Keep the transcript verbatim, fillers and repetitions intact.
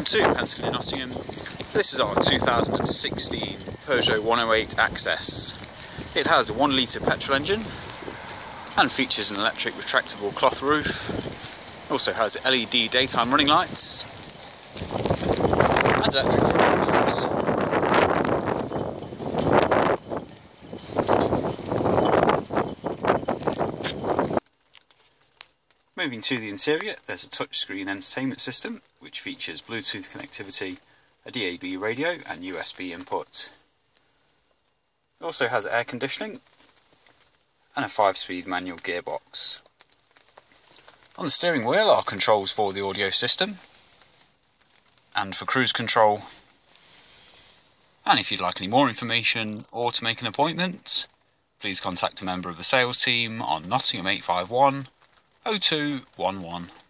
Welcome to Pentagon in Nottingham. This is our two thousand sixteen Peugeot one oh eight Access. It has a one litre petrol engine and features an electric retractable cloth roof. Also has L E D daytime running lights and electric front wheels. Moving to the interior, there's a touchscreen entertainment system which features Bluetooth connectivity, a D A B radio and U S B input. It also has air conditioning and a five speed manual gearbox. On the steering wheel are controls for the audio system and for cruise control. And if you'd like any more information or to make an appointment, please contact a member of the sales team on Nottingham eight five one oh two one one.